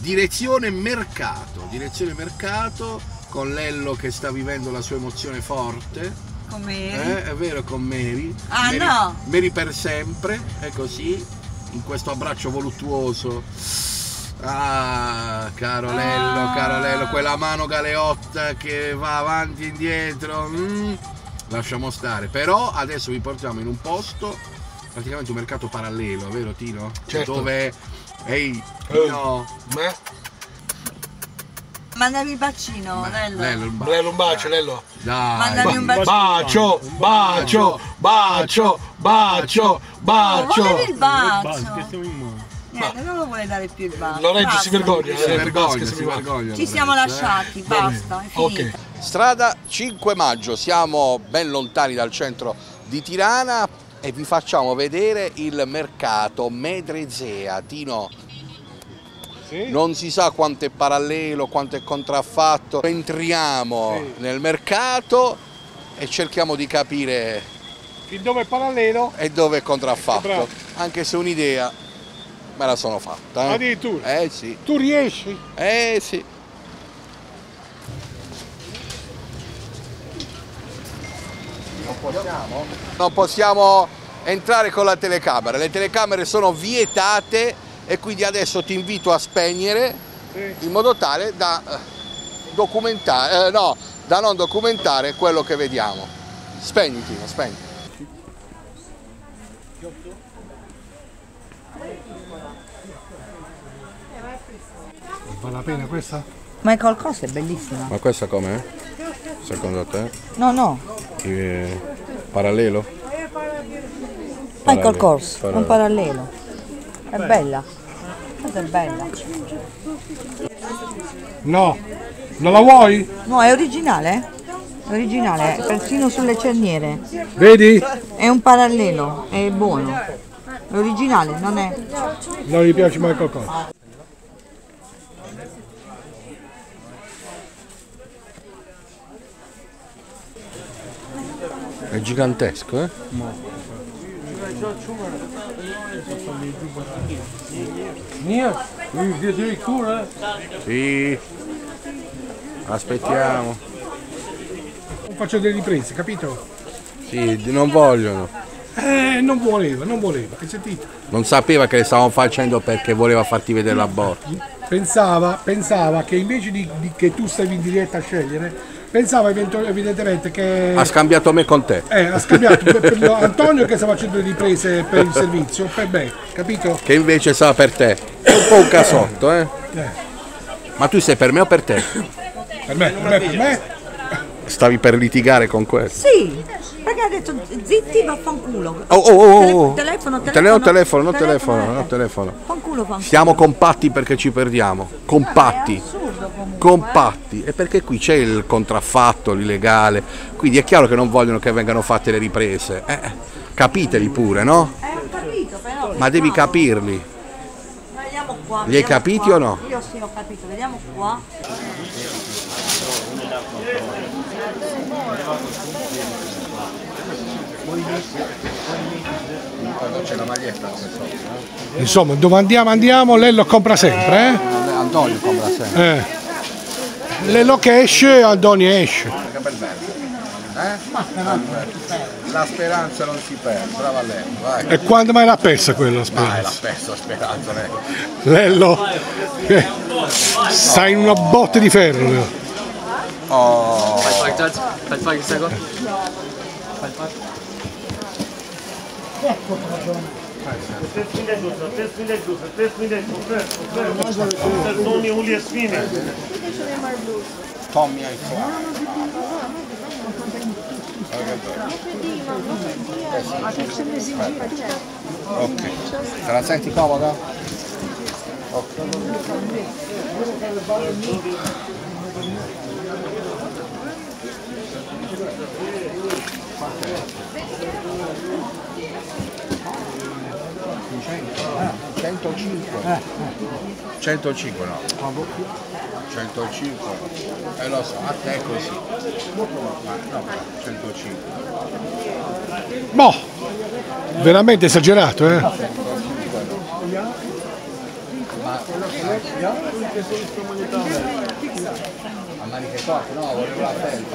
direzione mercato con Lello che sta vivendo la sua emozione forte. Con Mary. È vero, con Mary. Ah, Mary, no! Mary per sempre, è così, in questo abbraccio voluttuoso. Ah, caro Lello, quella mano galeotta che va avanti e indietro. Lasciamo stare. Però adesso vi portiamo in un posto, praticamente un mercato parallelo, vero Tino? Certo. Dove... Ehi, Tino... Mandami il bacino, Lello. Lello, un bacio, Lello. Dai. Mandami un bacino. Bacio. Non volevi il bacio. Niente, non lo vuole dare più il bacio. Lorenzo si vergogna. Si vergogna. Ci siamo lasciati, basta, è finita. Ok. Strada 5 maggio, siamo ben lontani dal centro di Tirana e vi facciamo vedere il mercato Medrezea. Tino, Sì. non si sa quanto è parallelo, quanto è contraffatto. Entriamo nel mercato e cerchiamo di capire Fin dove è parallelo? e dove è contraffatto. Bravo. Anche se un'idea me la sono fatta. Addirittura? Sì. Tu riesci? Sì. Non possiamo entrare con la telecamera, le telecamere sono vietate e quindi adesso ti invito a spegnere in modo tale da documentare, da non documentare quello che vediamo. Spegni Tino, spegni. Vale la pena questa? Michael Kors è bellissima. Ma questa com'è? Secondo te? No. Parallelo? Michael Kors, un parallelo. È bella. Questa è bella. No. Non la vuoi? No, è originale. È originale, persino sulle cerniere. Vedi? È un parallelo, è buono. È originale, non è. Non gli piace Michael Kors. È gigantesco, eh? Sì. Aspettiamo. Non faccio delle riprese, capito? Sì, non vogliono. Non voleva, hai sentito? Non sapeva che le stavamo facendo perché voleva farti vedere la borsa. Pensava che invece di che tu stavi in diretta a scegliere, pensava evidentemente che... Ha scambiato me con te. Ha scambiato per Antonio che sta facendo le riprese per il servizio, per me, capito? Che invece stava per te. È un po' un casotto, eh? Ma tu sei per me o per te? Per me. Stavi per litigare con questo? Sì, perché ha detto zitti, vaffanculo. Telefono. Fanculo. Siamo compatti perché ci perdiamo. Compatti. Compatti. E perché qui c'è il contraffatto, l'illegale. Quindi è chiaro che non vogliono che vengano fatte le riprese. Capiteli pure, no? Ho capito, però. Ma devi capirli. Vediamo qua. Li hai capiti o no? Io sì, ho capito. Vediamo qua. Quando c'è la maglietta. Insomma, dove andiamo, Lello compra sempre, Antonio compra sempre. Lello che esce, Antonio esce. Che bel verso. La speranza non si perde, brava Lello, vai. E quando mai l'ha persa quella L'ha speranza? persa la speranza, Lello. Lello, stai in una botte di ferro. Oh. Fai un secondo. Tommy hai fuoco. Ok, te la senti comoda? Ok. 105. 105 no. 105. Lo so, a te è così. Ma no, 105. Boh, veramente esagerato, Ma A maniche corte, no, volevo la felpa.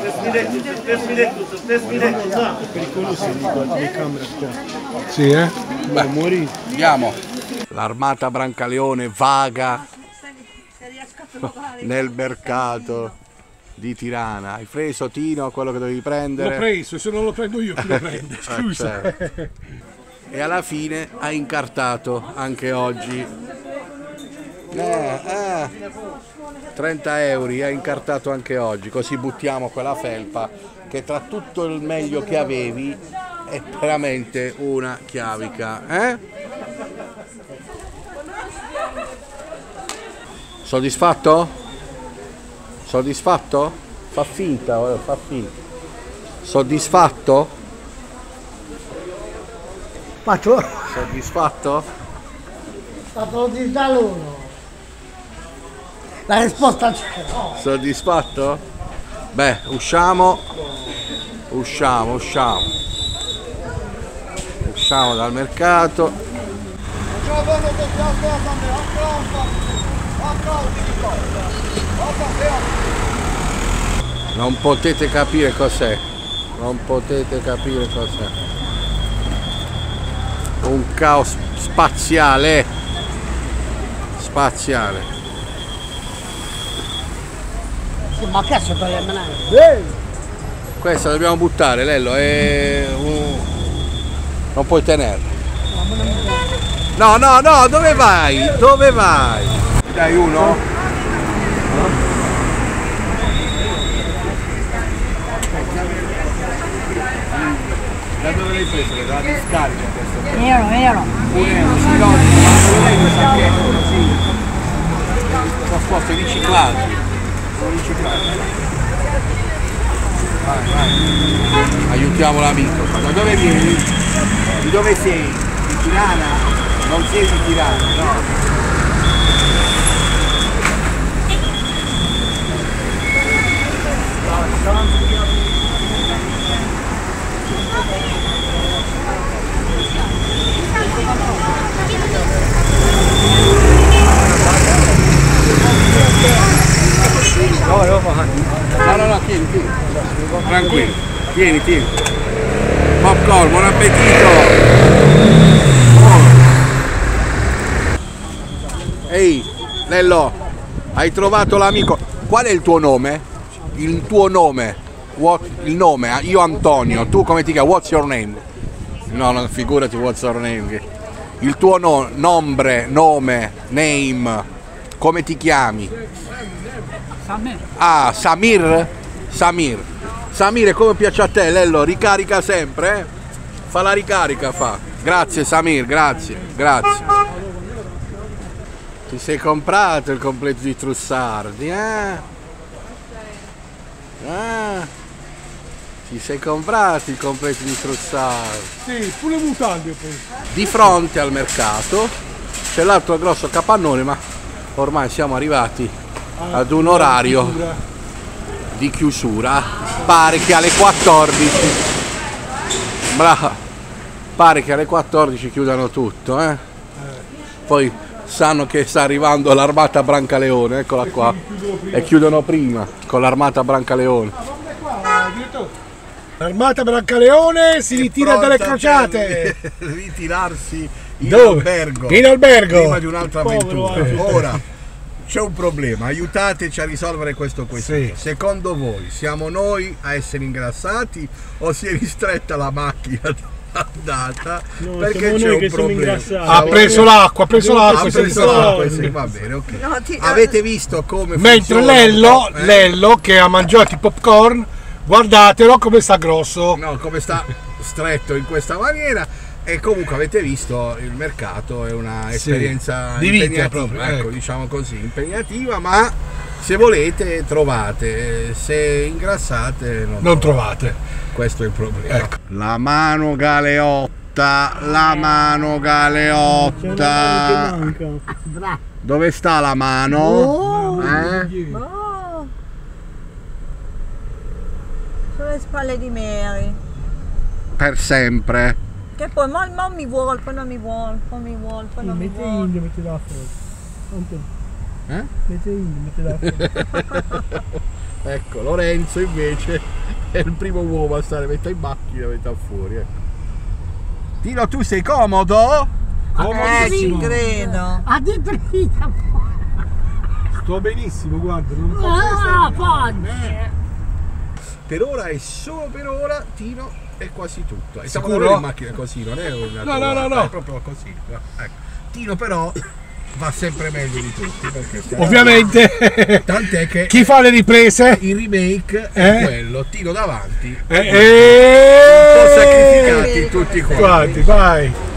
È pericoloso le telecamere qua. Sì, eh? Beh, andiamo. L'armata Brancaleone vaga nel mercato di Tirana. Hai preso, Tino, quello che dovevi prendere? L'ho preso, se non lo prendo io chi lo prende, scusa. Certo. E alla fine hai incartato anche oggi 30 euro, hai incartato anche oggi, così buttiamo quella felpa che tra tutto il meglio che avevi è veramente una chiavica, eh? Soddisfatto? Soddisfatto? Fa finta, fa finta. Soddisfatto? Faccio Soddisfatto? fatto di uno. La risposta c'è. Soddisfatto? Beh, usciamo dal mercato. Non potete capire cos'è. Un caos spaziale. Sì, ma che se toglie il Questa dobbiamo buttare, Lello, non puoi tenerla. No, dove vai? Dai uno? Da dove l'hai preso? Dalla discarica questo? Vero. Sì, no, ma lei lo sa che sono posti riciclati. Vai. Aiutiamo l'amico. Da dove vieni? Di dove sei? Di Tirana? Non sei di Tirana, no? No, tieni. Tranquillo, tieni. Popcorn, buon appetito! Ehi, Nello, hai trovato l'amico. Qual è il tuo nome? Il tuo nome? Il nome? Io Antonio, tu come ti chiami? What's your name? No, figurati what's your name. Il tuo nome, name, come ti chiami? Samir. Ah, Samir? Samir, come piace a te, Lello? Ricarica sempre, eh? Fa la ricarica, fa. Grazie Samir, grazie. Ti sei comprato il completo di Trussardi, eh? Ti sei comprato il completo di Trussardi. Sì, pure mutande ho preso. Di fronte al mercato c'è l'altro grosso capannone, ma ormai siamo arrivati ad un orario di chiusura. Pare che alle 14 pare che alle 14 chiudano tutto, eh? Poi sanno che sta arrivando l'armata Brancaleone, eccola qua, e chiudono prima con l'armata Brancaleone. L'armata Brancaleone si ritira dalle crociate. Ritirarsi in Dove? albergo. In albergo. Prima di un'altra avventura. Ora c'è un problema, aiutateci a risolvere questo quesito. Sì. Secondo voi siamo noi a essere ingrassati o si è ristretta la macchina andata? No, perché siamo c'è noi un che siamo problema. ingrassati. Ha preso l'acqua, Ha preso l'acqua, sì, va bene, ok. No, Avete visto come Mentre funziona? Lello che ha mangiato i popcorn, guardatelo come sta grosso. No, come sta stretto in questa maniera. E comunque avete visto, il mercato è una esperienza di vita impegnativa, proprio, ecco, ecco. diciamo così, impegnativa, ma se volete trovate, se ingrassate non trovate. Questo è il problema. Ecco. La mano galeotta, la mano C'è una mano che galeotta. manca. Dove sta la mano? Oh. Sulle spalle di Mary. Per sempre. Che poi, ma mi vuole, poi non mi vuole, poi mi vuole, poi non mi Metti vuole. metti là fuori. Ecco, Lorenzo invece è il primo uomo a stare metà in macchina, metà fuori. Ecco. Tino, tu sei comodo? Ci credo. Addirittura. Sto benissimo, guarda, non Per ora e solo per ora, Tino, è quasi tutto. E siamo Sicuro? in macchina così, non è una No. è proprio così. Ecco. Tino però va sempre meglio di tutti, perché ovviamente. tant'è che Chi fa le riprese? il remake è quello, Tiro davanti, un po' Eh, sacrificati tutti quanti. vai.